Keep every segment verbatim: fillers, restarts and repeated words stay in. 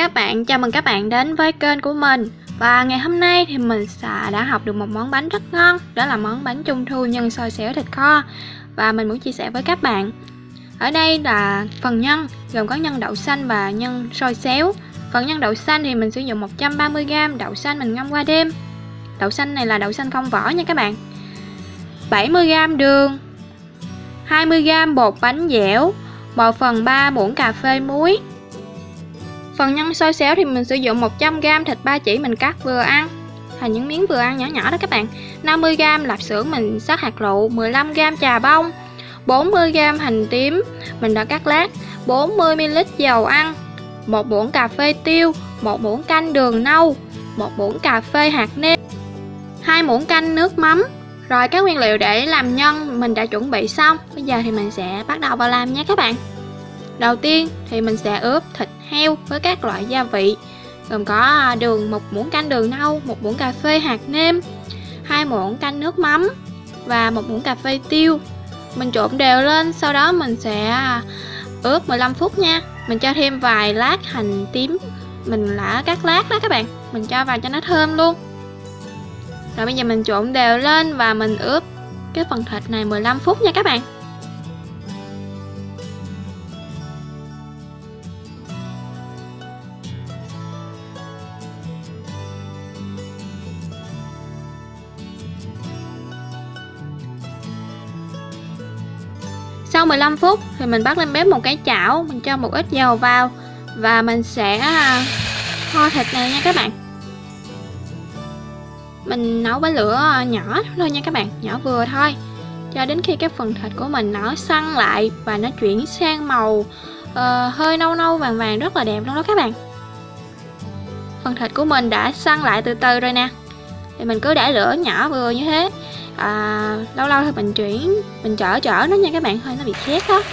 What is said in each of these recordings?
các bạn, chào mừng các bạn đến với kênh của mình. Và ngày hôm nay thì mình đã học được một món bánh rất ngon. Đó là món bánh trung thu nhân xôi xéo thịt kho. Và mình muốn chia sẻ với các bạn. Ở đây là phần nhân, gồm có nhân đậu xanh và nhân xôi xéo. Phần nhân đậu xanh thì mình sử dụng một trăm ba mươi gam đậu xanh mình ngâm qua đêm. Đậu xanh này là đậu xanh không vỏ nha các bạn. bảy mươi gam đường, hai mươi gam bột bánh dẻo, một phần ba muỗng cà phê muối. Phần nhân xôi xéo thì mình sử dụng một trăm gam thịt ba chỉ mình cắt vừa ăn thành những miếng vừa ăn nhỏ nhỏ đó các bạn. năm mươi gam lạp xưởng mình xắt hạt lựu, mười lăm gam trà bông, bốn mươi gam hành tím mình đã cắt lát, bốn mươi mi li lít dầu ăn, một muỗng cà phê tiêu, một muỗng canh đường nâu, một muỗng cà phê hạt nêm, hai muỗng canh nước mắm. Rồi các nguyên liệu để làm nhân mình đã chuẩn bị xong. Bây giờ thì mình sẽ bắt đầu vào làm nha các bạn. Đầu tiên thì mình sẽ ướp thịt heo với các loại gia vị, gồm có đường, một muỗng canh đường nâu, một muỗng cà phê hạt nêm, hai muỗng canh nước mắm và một muỗng cà phê tiêu. Mình trộn đều lên, sau đó mình sẽ ướp mười lăm phút nha. Mình cho thêm vài lát hành tím mình đã cắt lát đó các bạn, mình cho vào cho nó thơm luôn. Rồi bây giờ mình trộn đều lên và mình ướp cái phần thịt này mười lăm phút nha các bạn. Sau mười lăm phút thì mình bắt lên bếp một cái chảo, mình cho một ít dầu vào và mình sẽ kho thịt này nha các bạn. Mình nấu với lửa nhỏ thôi nha các bạn, nhỏ vừa thôi, cho đến khi cái phần thịt của mình nó săn lại và nó chuyển sang màu uh, hơi nâu nâu vàng vàng rất là đẹp luôn đó các bạn. Phần thịt của mình đã săn lại từ từ rồi nè, thì mình cứ để lửa nhỏ vừa như thế. À, lâu lâu thì mình chuyển, mình chở chở nó nha các bạn, hơi nó bị khét đó.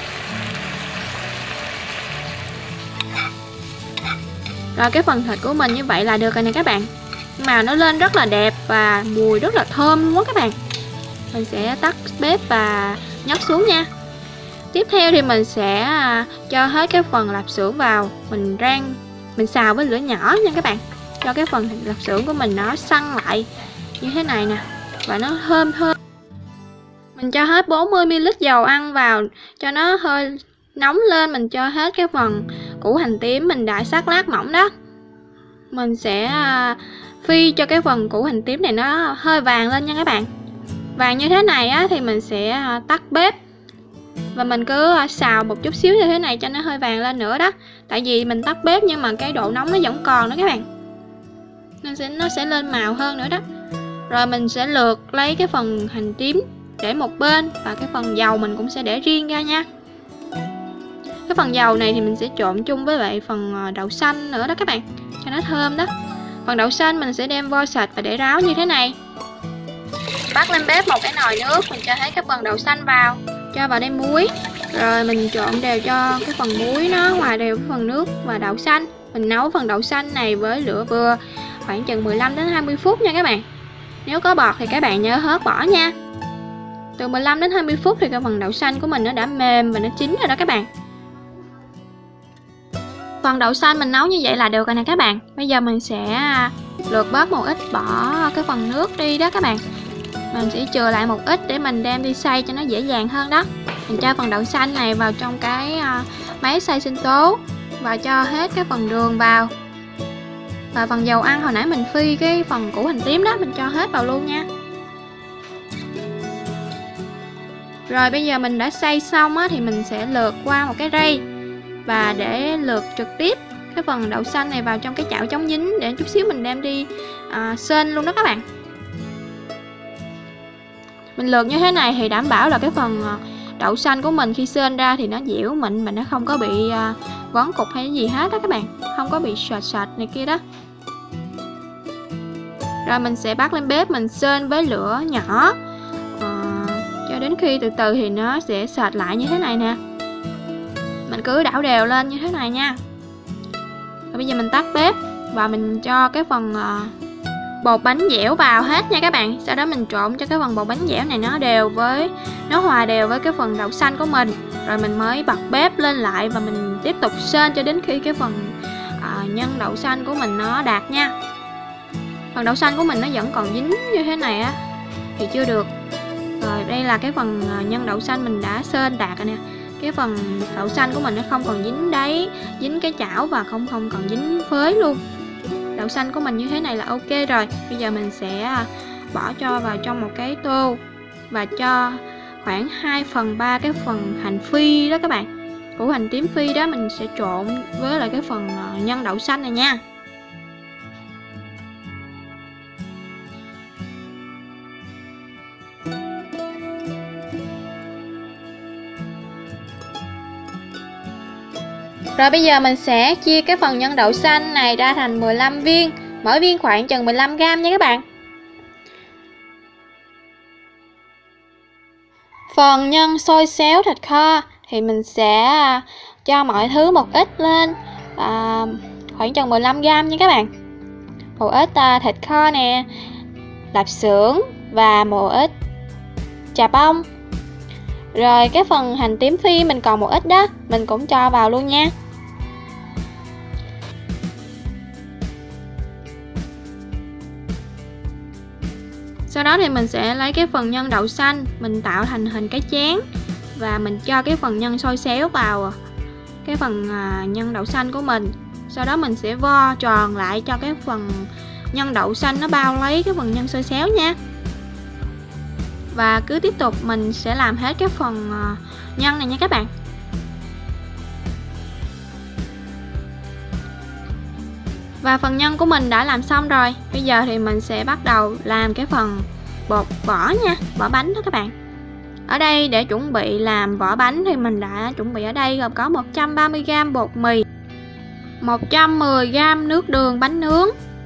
Rồi cái phần thịt của mình như vậy là được rồi nè các bạn. Màu nó lên rất là đẹp và mùi rất là thơm luôn đó các bạn. Mình sẽ tắt bếp và nhấc xuống nha. Tiếp theo thì mình sẽ cho hết cái phần lạp xưởng vào, mình rang, mình xào với lửa nhỏ nha các bạn, cho cái phần lạp xưởng của mình nó săn lại như thế này nè và nó thơm thơm. Mình cho hết bốn mươi mi li lít dầu ăn vào cho nó hơi nóng lên. Mình cho hết cái phần củ hành tím mình đã xắt lát mỏng đó. Mình sẽ phi cho cái phần củ hành tím này nó hơi vàng lên nha các bạn. Vàng như thế này á, thì mình sẽ tắt bếp và mình cứ xào một chút xíu như thế này cho nó hơi vàng lên nữa đó. Tại vì mình tắt bếp nhưng mà cái độ nóng nó vẫn còn đó các bạn, nên sẽ, nó sẽ lên màu hơn nữa đó. Rồi mình sẽ lược lấy cái phần hành tím để một bên và cái phần dầu mình cũng sẽ để riêng ra nha. Cái phần dầu này thì mình sẽ trộn chung với lại phần đậu xanh nữa đó các bạn, cho nó thơm đó. Phần đậu xanh mình sẽ đem vo sạch và để ráo như thế này. Bắt lên bếp một cái nồi nước, mình cho hết cái phần đậu xanh vào, cho vào đây muối. Rồi mình trộn đều cho cái phần muối nó hòa đều với phần nước và đậu xanh. Mình nấu phần đậu xanh này với lửa vừa khoảng chừng mười lăm đến hai mươi phút nha các bạn. Nếu có bọt thì các bạn nhớ hớt bỏ nha. Từ mười lăm đến hai mươi phút thì cái phần đậu xanh của mình nó đã mềm và nó chín rồi đó các bạn. Phần đậu xanh mình nấu như vậy là được rồi nè các bạn. Bây giờ mình sẽ lược bớt một ít, bỏ cái phần nước đi đó các bạn. Mình sẽ chừa lại một ít để mình đem đi xay cho nó dễ dàng hơn đó. Mình cho phần đậu xanh này vào trong cái máy xay sinh tố và cho hết cái phần đường vào. Và phần dầu ăn hồi nãy mình phi cái phần củ hành tím đó, mình cho hết vào luôn nha. Rồi bây giờ mình đã xay xong á, thì mình sẽ lược qua một cái rây và để lược trực tiếp cái phần đậu xanh này vào trong cái chảo chống dính, để chút xíu mình đem đi à, sên luôn đó các bạn. Mình lược như thế này thì đảm bảo là cái phần đậu xanh của mình khi sên ra thì nó dẻo mịn mà nó không có bị à, vón cục hay gì hết đó các bạn, không có bị sệt sệt này kia đó. Rồi mình sẽ bắt lên bếp, mình sên với lửa nhỏ à, cho đến khi từ từ thì nó sẽ sệt lại như thế này nè. Mình cứ đảo đều lên như thế này nha. Rồi bây giờ mình tắt bếp và mình cho cái phần uh, bột bánh dẻo vào hết nha các bạn. Sau đó mình trộn cho cái phần bột bánh dẻo này nó đều với, nó hòa đều với cái phần đậu xanh của mình. Rồi mình mới bật bếp lên lại và mình tiếp tục sên cho đến khi cái phần à, nhân đậu xanh của mình nó đạt nha. Phần đậu xanh của mình nó vẫn còn dính như thế này á thì chưa được. Rồi đây là cái phần nhân đậu xanh mình đã sên đạt rồi nè. Cái phần đậu xanh của mình nó không còn dính đáy, dính cái chảo và không không còn dính phới luôn. Đậu xanh của mình như thế này là ok rồi. Bây giờ mình sẽ bỏ cho vào trong một cái tô và cho khoảng hai phần ba cái phần hành phi đó các bạn, củ hành tím phi đó, mình sẽ trộn với lại cái phần nhân đậu xanh này nha. Rồi bây giờ mình sẽ chia cái phần nhân đậu xanh này ra thành mười lăm viên, mỗi viên khoảng chừng mười lăm gam nha các bạn. Phần nhân xôi xéo thịt kho thì mình sẽ cho mọi thứ một ít lên, à, khoảng chừng mười lăm gam nha các bạn. Một ít à, thịt kho nè, lạp xưởng và một ít chà bông. Rồi cái phần hành tím phi mình còn một ít đó, mình cũng cho vào luôn nha. Sau đó thì mình sẽ lấy cái phần nhân đậu xanh, mình tạo thành hình cái chén và mình cho cái phần nhân xôi xéo vào cái phần nhân đậu xanh của mình. Sau đó mình sẽ vo tròn lại cho cái phần nhân đậu xanh nó bao lấy cái phần nhân xôi xéo nha. Và cứ tiếp tục mình sẽ làm hết cái phần nhân này nha các bạn. Và phần nhân của mình đã làm xong rồi. Bây giờ thì mình sẽ bắt đầu làm cái phần bột vỏ nha, vỏ bánh đó các bạn. Ở đây để chuẩn bị làm vỏ bánh thì mình đã chuẩn bị ở đây gồm có một trăm ba mươi gam bột mì, một trăm mười gam nước đường bánh nướng,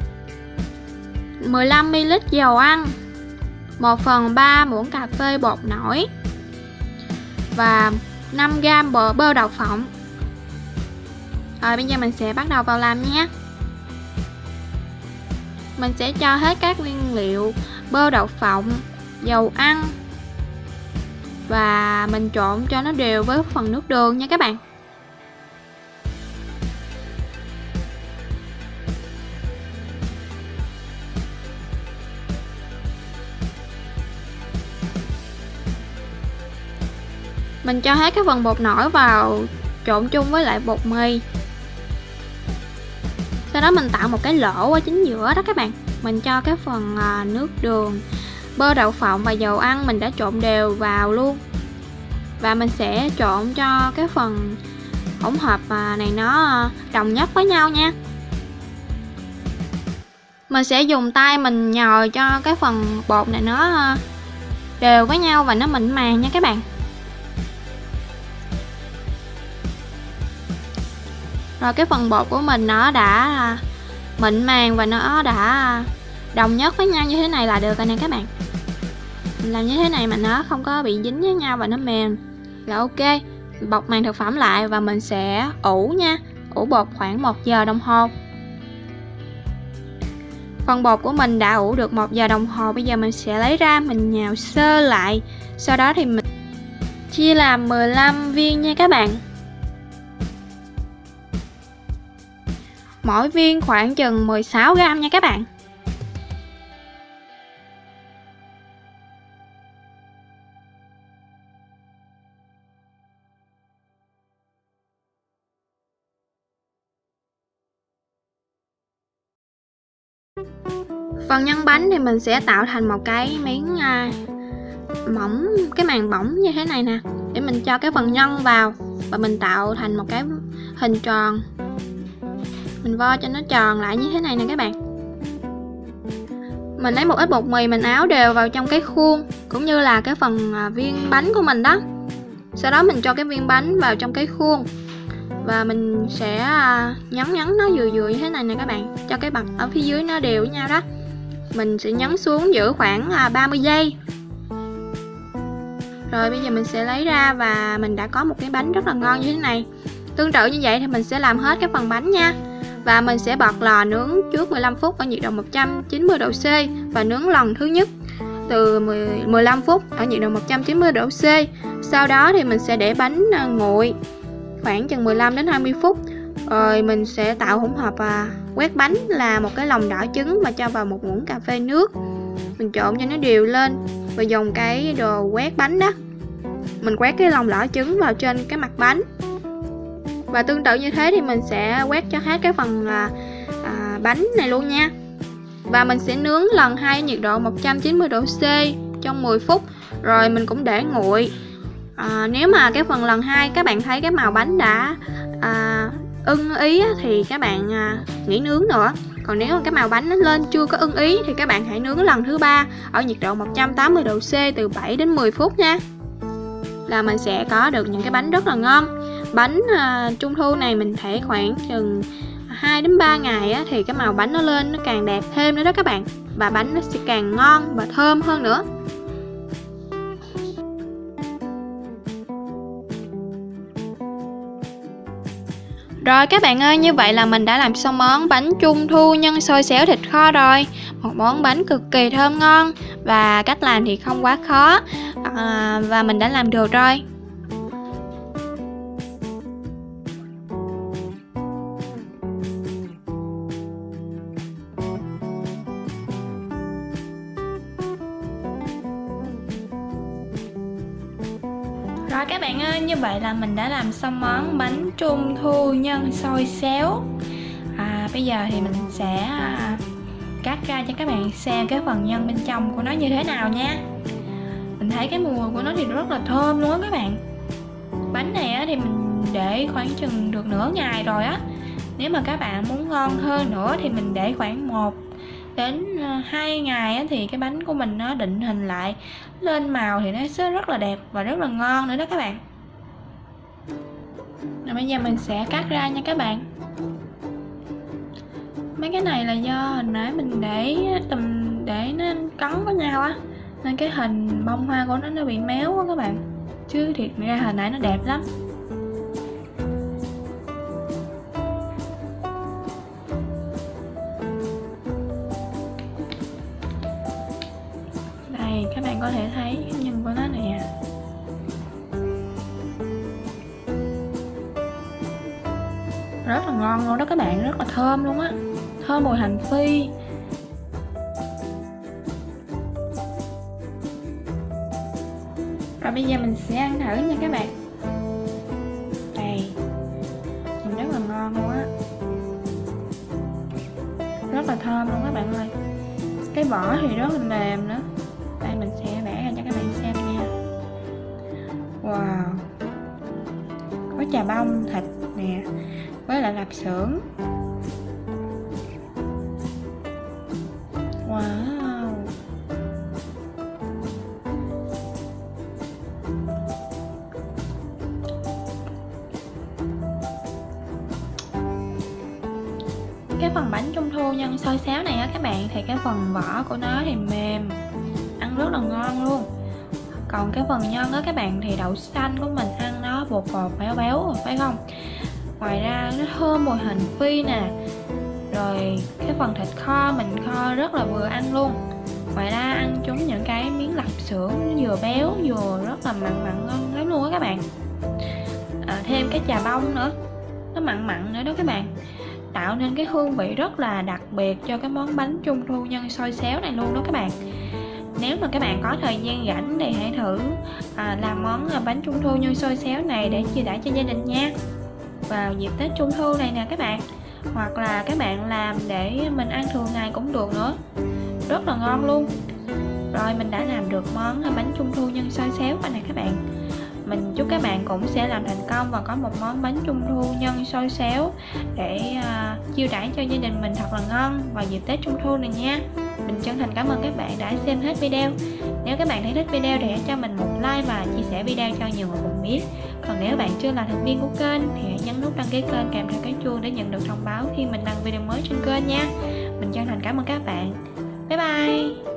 mười lăm mi li lít dầu ăn, một phần ba muỗng cà phê bột nổi và năm gam bơ, bơ đậu phộng. Rồi bây giờ mình sẽ bắt đầu vào làm nhé. Mình sẽ cho hết các nguyên liệu bơ đậu phộng, dầu ăn và mình trộn cho nó đều với phần nước đường nha các bạn. Mình cho hết cái phần bột nổi vào trộn chung với lại bột mì. Sau đó mình tạo một cái lỗ ở chính giữa đó các bạn. Mình cho cái phần à, nước đường, bơ đậu phộng và dầu ăn mình đã trộn đều vào luôn. Và mình sẽ trộn cho cái phần hỗn hợp này nó đồng nhất với nhau nha. Mình sẽ dùng tay mình nhồi cho cái phần bột này nó đều với nhau và nó mịn màng nha các bạn. Rồi cái phần bột của mình nó đã mịn màng và nó đã đồng nhất với nhau như thế này là được rồi nè các bạn. Mình làm như thế này mà nó không có bị dính với nhau và nó mềm là ok. Bọc màng thực phẩm lại và mình sẽ ủ nha. Ủ bột khoảng một giờ đồng hồ. Phần bột của mình đã ủ được một giờ đồng hồ. Bây giờ mình sẽ lấy ra mình nhào sơ lại. Sau đó thì mình chia làm mười lăm viên nha các bạn. Mỗi viên khoảng chừng mười sáu gam nha các bạn. Phần nhân bánh thì mình sẽ tạo thành một cái miếng à, mỏng, cái màng mỏng như thế này nè, để mình cho cái phần nhân vào và mình tạo thành một cái hình tròn. Mình vo cho nó tròn lại như thế này nè các bạn. Mình lấy một ít bột mì mình áo đều vào trong cái khuôn cũng như là cái phần viên bánh của mình đó. Sau đó mình cho cái viên bánh vào trong cái khuôn và mình sẽ nhấn nhấn nó vừa vừa như thế này nè các bạn, cho cái mặt ở phía dưới nó đều với nhau đó. Mình sẽ nhấn xuống giữ khoảng ba mươi giây. Rồi bây giờ mình sẽ lấy ra và mình đã có một cái bánh rất là ngon như thế này. Tương tự như vậy thì mình sẽ làm hết cái phần bánh nha. Và mình sẽ bật lò nướng trước mười lăm phút ở nhiệt độ một trăm chín mươi độ C và nướng lần thứ nhất từ mười lăm phút ở nhiệt độ một trăm chín mươi độ C. Sau đó thì mình sẽ để bánh nguội khoảng chừng mười lăm đến hai mươi phút Rồi mình sẽ tạo hỗn hợp à, quét bánh là một cái lòng đỏ trứng và cho vào một muỗng cà phê nước. Mình trộn cho nó đều lên và dùng cái đồ quét bánh đó, mình quét cái lòng đỏ trứng vào trên cái mặt bánh. Và tương tự như thế thì mình sẽ quét cho hết cái phần à, à, bánh này luôn nha. Và mình sẽ nướng lần hai ở nhiệt độ một trăm chín mươi độ C trong mười phút. Rồi mình cũng để nguội. à, Nếu mà cái phần lần hai các bạn thấy cái màu bánh đã à, ưng ý thì các bạn à, nghỉ nướng nữa. Còn nếu mà cái màu bánh nó lên chưa có ưng ý thì các bạn hãy nướng lần thứ ba ở nhiệt độ một trăm tám mươi độ C từ bảy đến mười phút nha. Là mình sẽ có được những cái bánh rất là ngon. Bánh à, trung thu này mình thể khoảng chừng hai đến ba ngày á, thì cái màu bánh nó lên nó càng đẹp thêm nữa đó các bạn. Và bánh nó sẽ càng ngon và thơm hơn nữa. Rồi các bạn ơi, như vậy là mình đã làm xong món bánh trung thu nhân xôi xéo thịt kho rồi. Một món bánh cực kỳ thơm ngon và cách làm thì không quá khó à, và mình đã làm được rồi. Rồi các bạn ơi, như vậy là mình đã làm xong món bánh trung thu nhân xôi xéo. à, Bây giờ thì mình sẽ à, cắt ra cho các bạn xem cái phần nhân bên trong của nó như thế nào nha. Mình thấy cái mùi của nó thì rất là thơm luôn á các bạn. Bánh này á, thì mình để khoảng chừng được nửa ngày rồi á. Nếu mà các bạn muốn ngon hơn nữa thì mình để khoảng một đến hai ngày á, thì cái bánh của mình nó định hình lại, lên màu thì nó sẽ rất là đẹp và rất là ngon nữa đó các bạn. Rồi bây giờ mình sẽ cắt ra nha các bạn. Mấy cái này là do hồi nãy mình để tùm để nó cấn với nhau á, nên cái hình bông hoa của nó nó bị méo á các bạn. Chứ thiệt ra hồi nãy nó đẹp lắm. Đây các bạn có thể thấy cái nhân của nó nè. Rất là ngon luôn đó các bạn, rất là thơm luôn á. Thơm mùi hành phi. Rồi bây giờ mình sẽ ăn thử nha các bạn. Đây, nhìn rất là ngon luôn á, rất là thơm luôn các bạn ơi. Cái vỏ thì rất là mềm nữa. Đây mình sẽ bẻ ra cho các bạn xem nha. Wow, có chà bông thịt nè, với lại lạp xưởng. Wow, cái phần bánh trung thu nhân xôi xéo này á các bạn, thì cái phần vỏ của nó thì mềm, ăn rất là ngon luôn. Còn cái phần nhân á các bạn, thì đậu xanh của mình ăn nó bột bột béo béo rồi phải không. Ngoài ra nó thơm mùi hành phi nè. Rồi cái phần thịt kho mình kho rất là vừa ăn luôn. Ngoài ra ăn chúng những cái miếng lạp xưởng, nó vừa béo vừa rất là mặn mặn ngon lắm luôn á các bạn. à, Thêm cái chà bông nữa, nó mặn mặn nữa đó các bạn, tạo nên cái hương vị rất là đặc biệt cho cái món bánh trung thu nhân xôi xéo này luôn đó các bạn. Nếu mà các bạn có thời gian rảnh thì hãy thử à, làm món bánh trung thu nhân xôi xéo này để chia đãi cho gia đình nha, vào dịp Tết Trung thu này nè các bạn. Hoặc là các bạn làm để mình ăn thường ngày cũng được nữa, rất là ngon luôn. Rồi mình đã làm được món bánh trung thu nhân xôi xéo này các bạn. Mình chúc các bạn cũng sẽ làm thành công và có một món bánh trung thu nhân xôi xéo để uh, chiêu đãi cho gia đình mình thật là ngon vào dịp Tết Trung thu này nha. Mình chân thành cảm ơn các bạn đã xem hết video. Nếu các bạn thấy thích video thì hãy cho mình một like và chia sẻ video cho nhiều người cùng biết. Còn nếu bạn chưa là thành viên của kênh thì hãy nhấn nút đăng ký kênh kèm theo cái chuông để nhận được thông báo khi mình đăng video mới trên kênh nha. Mình chân thành cảm ơn các bạn. Bye bye.